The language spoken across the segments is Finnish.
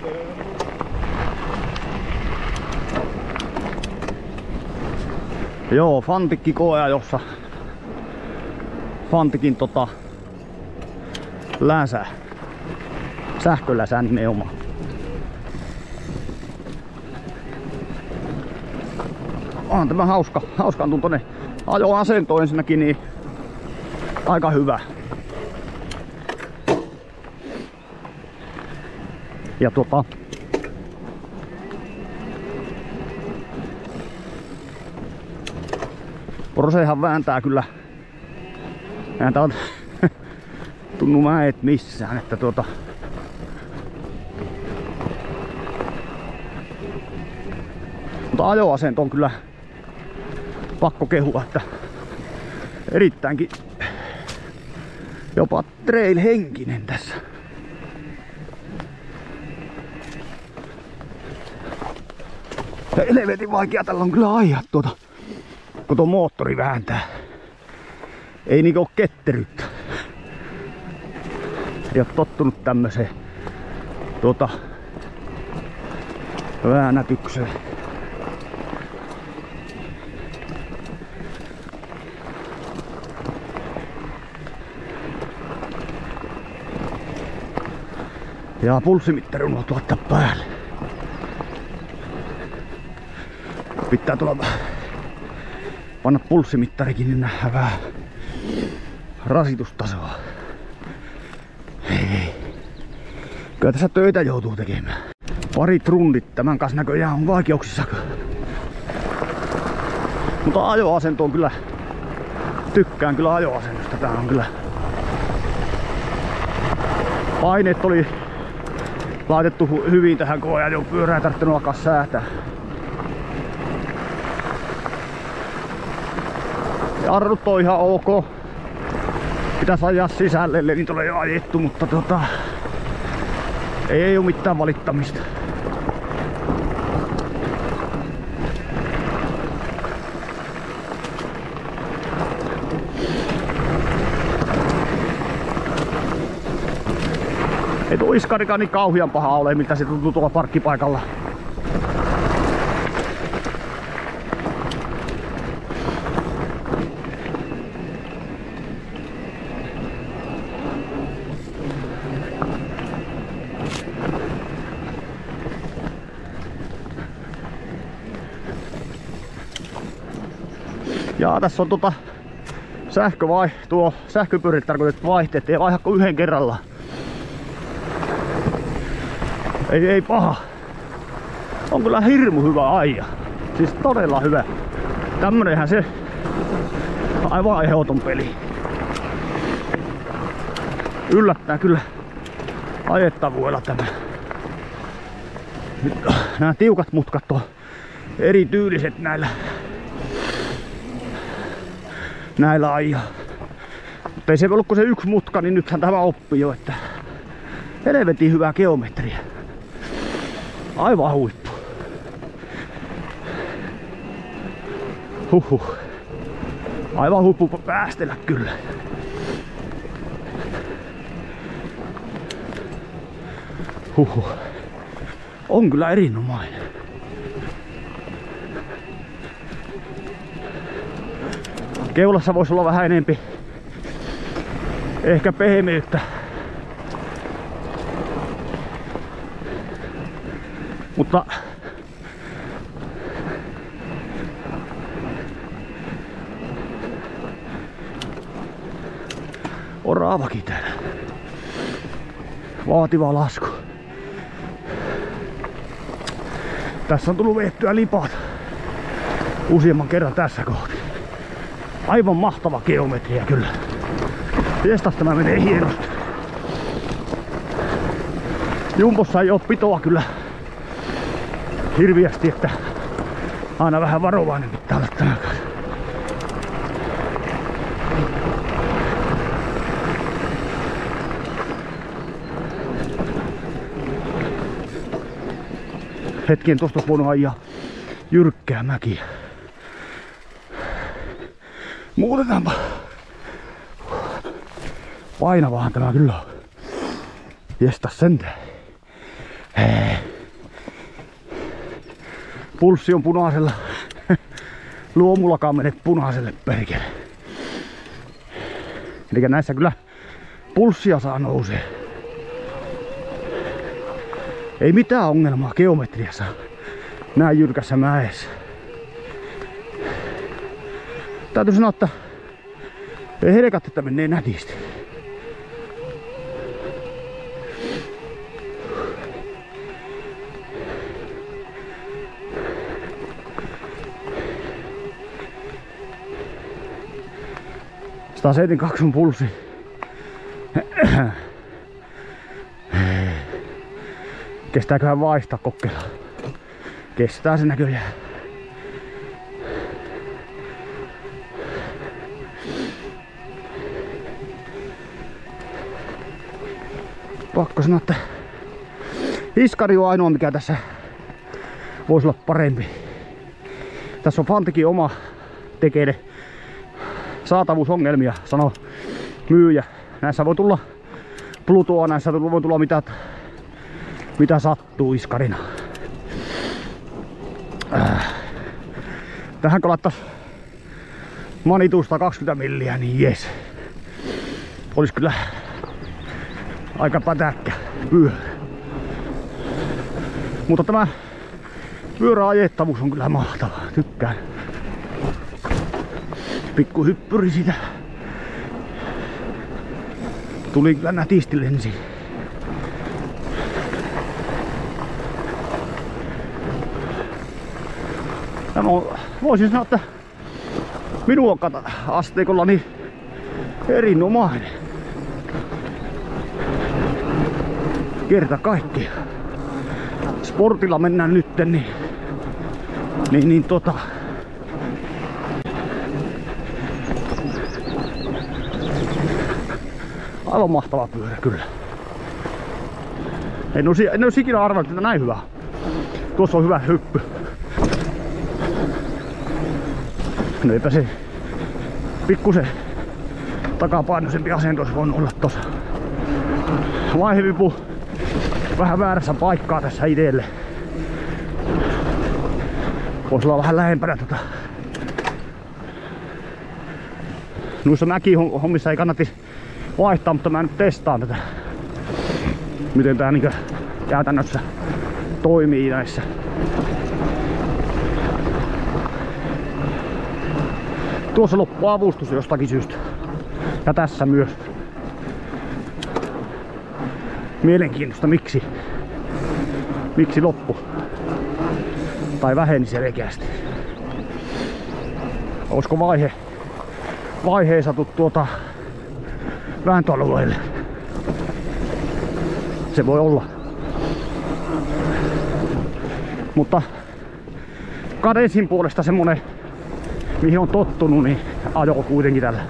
Joo, Fantic koea, jossa Fanticin länsä. Sähköläsä nimenomaan. On tämä hauskaan tuntoinen ajoasento ensinnäkin, niin aika hyvä. Ja Brosehan vääntää kyllä. Vääntää tunnu mäet missään, että mutta ajoasento on kyllä pakko kehua, että erittäinkin jopa trail-henkinen tässä. Ja helvetin vaikea tällä on kyllä ajaa kun tuo moottori vääntää. Ei niinku oo ketteryyttä. Ei oo tottunut tämmöseen väännätykseen. Ja pulssimittari unohtuu laittaa päälle. Pitää tulla panna pulssimittarikin, niin nähdään vähän rasitustasoa. Hei. Kyllä tässä töitä joutuu tekemään. Parit rundit tämän kanssa näköjään on vaikeuksissa. Mutta ajoasento on kyllä, tykkään kyllä ajoasennosta. Tää on kyllä, paineet oli laitettu hyvin tähän koeajon pyörään, ei tarvittanut alkaa säätää. Jarrut on ihan ok. Pitäis ajaa sisälle, eli niitä on jo ajettu, mutta ei oo mitään valittamista. Ei tuo iskarikaan niin kauhian paha ole, miltä se tuntuu tuolla parkkipaikalla. Ja tässä on sähköpyörille tarkoitettu vaihteet, ei vaihda kuin yhden kerralla. Ei paha. On kyllä hirmu hyvä aija. Siis todella hyvä. Tämmönenhän se aivan ehdoton peli. Yllättää kyllä ajettavuudella tämä. Nyt nämä tiukat mutkat on erityyliset näillä aijaa. Mutta ei se ollut kuin se yksi mutka, niin nythän tämä oppii jo, että helvetin hyvää geometria. Aivan huippu. Huhhuh. Aivan huippu päästellä kyllä. Huhhuh. On kyllä erinomainen. Keulassa voisi olla vähän enempi ehkä pehmeyttä. Mutta oraavakin täällä. Vaativa lasku. Tässä on tullut veettyä lipat useamman kerran tässä kohti. Aivan mahtava geometria kyllä. Jestas tämä menee hienosti. Jumpossa ei oo pitoa kyllä hirviästi, että aina vähän varovainen pitää olla tämän kanssa. Hetken tosta olisi voinut ajaa jyrkkää mäkiä. Muutetaanpa. Painavahan tämä kyllä on. Jestas sentään. Pulssi on punaisella. Luomullakaan menet punaiselle perkele. Eli näissä kyllä pulssia saa nousee. Ei mitään ongelmaa geometriassa näin jyrkässä mäessä. Täytyy sanoa, että ei helkat, että menee nätisti. Sitä 72 on pulssi. Kestääköhän vaihtaa kokeilla? Kestää se näköjään. Pakko sanoa, että iskari on ainoa mikä tässä voisi olla parempi. Tässä on Fanticin oma tekeille saatavuusongelmia, sanoo myyjä. Näissä voi tulla Blutoa, näissä voi tulla mitä sattuu iskarina. Tähän kun laittais Manitusta 20 milliä, niin jes. Olis kyllä aika pätäkkä pyörä. Mutta tämä pyöräajettavuus on kyllä mahtava. Tykkään. Pikku hyppyri siitä. Tuli kyllä nätisti lensi. Voisin sanoa, että minun asteikolla niin erinomainen. Kerta kaikkiaan. Sportilla mennään nytten, niin aivan mahtava pyörä kyllä. En olisi ikinä arvannut, että näin hyvä. Tuossa on hyvä hyppy. No eipä se pikkusen takapainoisempi asento olisi voinut olla tossa. Vaihevipu vähän väärässä paikkaa tässä itselle. Voisi olla vähän lähempänä Noissa mäkihommissa ei kannatti vaihtaa, mutta mä nyt testaan tätä. Miten tää niinkö käytännössä toimii näissä. Tuossa loppuu avustus jostakin syystä. Ja tässä myös. Mielenkiintoista miksi loppu. Tai väheni selkeästi. Olisiko vaiheen satu vääntöalueelle? Se voi olla. Mutta kadenssin puolesta semmonen mihin on tottunut, niin ajo kuitenkin tällä.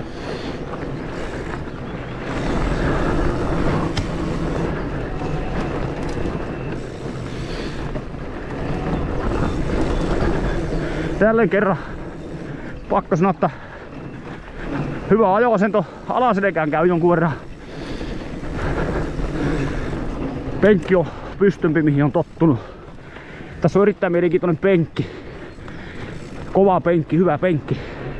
Jälleen kerran pakko sanoa, että hyvä ajoasento. Alaselkään käy jonkun verran. Penkki on pystympi mihin on tottunut. Tässä on erittäin mielenkiintoinen penkki. Kova penkki, hyvä penkki.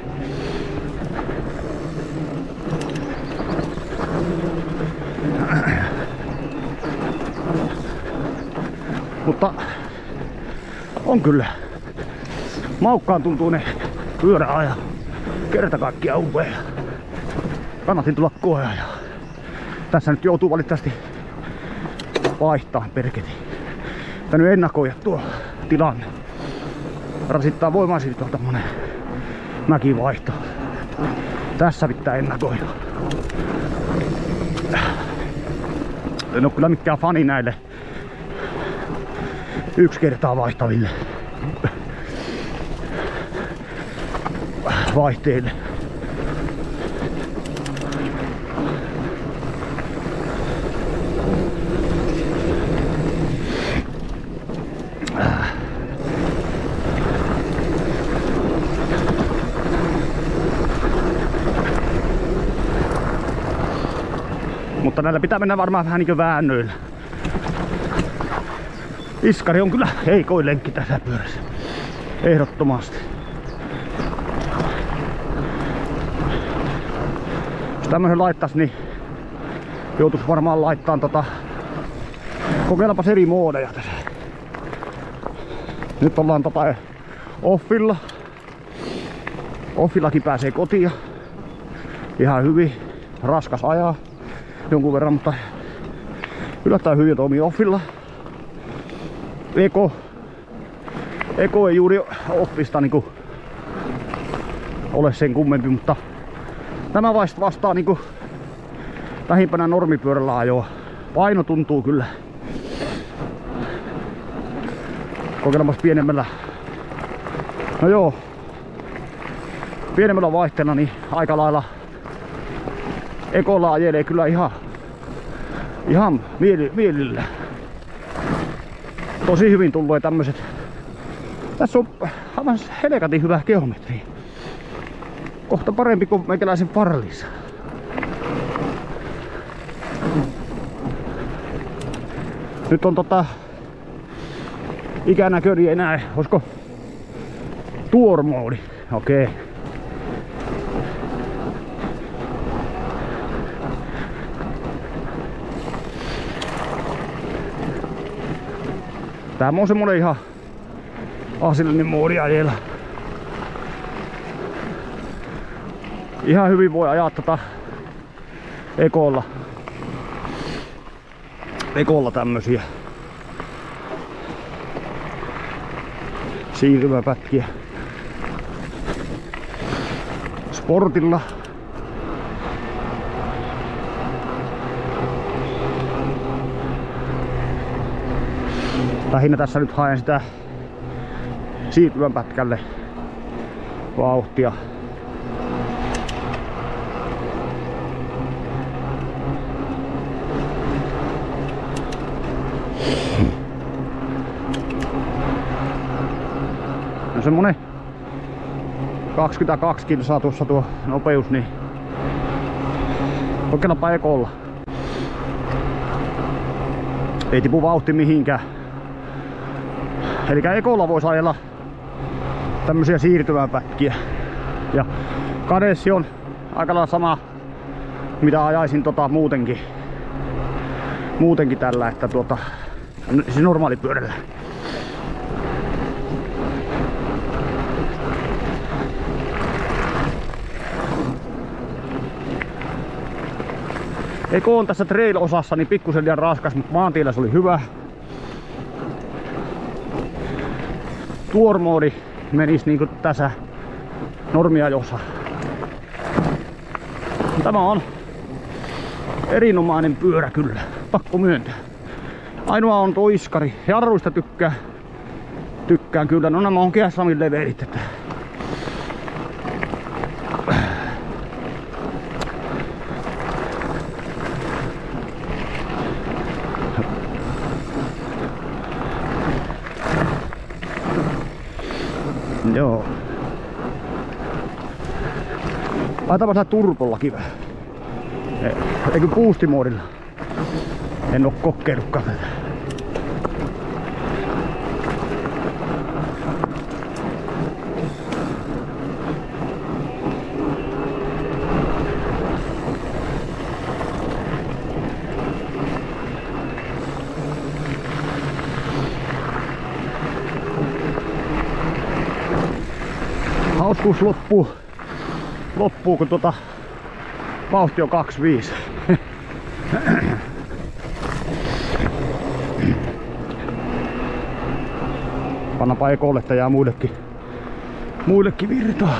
Mutta on kyllä. Maukkaan tuntuu ne pyöräaja. Kerta kaikkiaan upea. Kannattiin tulla koeaja. Tässä nyt joutuu valitettavasti vaihtaa perketi. Tännyt ennakoida tuo tilanne. Rasittaa voimaisesti tommonen mäkivaihto. Tässä pitää ennakoida. En oo kyllä mikään fani näille yksi kertaa vaihtaville vaihteille. Mutta näillä pitää mennä varmaan vähän niinkö väännöillä. Iskari on kyllä heikoin lenkki tässä pyörässä. Ehdottomasti. Jos tämmösen laittais, niin joutuis varmaan laittaan kokeillapas eri moodeja tässä. Nyt ollaan offilla. Offillakin pääsee kotiin. Ihan hyvin. Raskas ajaa jonkun verran, mutta yllättäen hyvin toimii offilla. Eko ei juuri offista niinku ole sen kummempi, mutta tämä vastaa niinku lähimpänä normipyörällä ajoa. Paino tuntuu kyllä. Kokeilemas pienemmällä. No joo. Pienemmällä vaihteella niin aika lailla Ekolla ajelee kyllä ihan mielillä. Tosi hyvin tulee tämmöset. Tässä on aivan helkatin hyvä geometri. Kohta parempi kuin meikäläisen Farlissa. Nyt on ikänäköni ei näe. Olisiko Tour-moodi? Okei. Tää on semmonen ihan asiallinen moodi ajella. Ihan hyvin voi ajaa Ekolla tämmösiä siirtymäpätkiä. Sportilla lähinnä tässä nyt haen sitä siirtymäpätkälle vauhtia. No semmonen 22 kilsaa tuossa tuo nopeus, niin kokeillaanpa Ekolla. Ei tipu vauhti mihinkään. Elikkä Ekolla voisi ajella tämmösiä siirtymäpätkiä. Ja kadessi on aika lailla sama mitä ajaisin muutenkin tällä, että siis normaalipyörällä. Eko on tässä trail-osassa niin pikkusen liian raskas, mutta maantiellä se oli hyvä. Tour-moodi menisi niinku tässä normiajossa. Tämä on erinomainen pyörä kyllä, pakko myöntää. Ainoa on tuo iskari. Jarruista tykkään kyllä. No nämä on SRAMin levelit. Joo. Laitaanpa tää turbollakin vähän. Eikö boostimoodilla? En oo kokeillutkaan tätä. Hauskuus loppuu kun vauhti on 25. Pannaanpa Ekolle, että jää muillekin virtaa.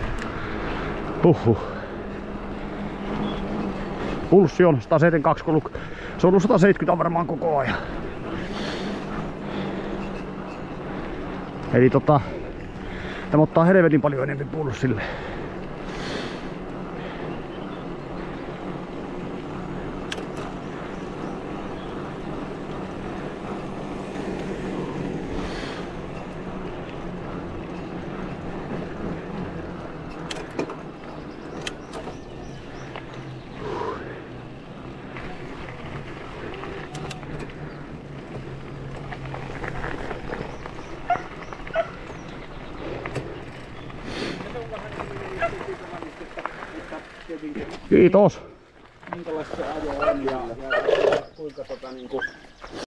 Pulssi on 172, se on ollut 170 varmaan koko ajan. Eli tämä ottaa helvetin paljon enemmän pulssille. Kiitos. Minkälaista se ajo on ja kuinka niinku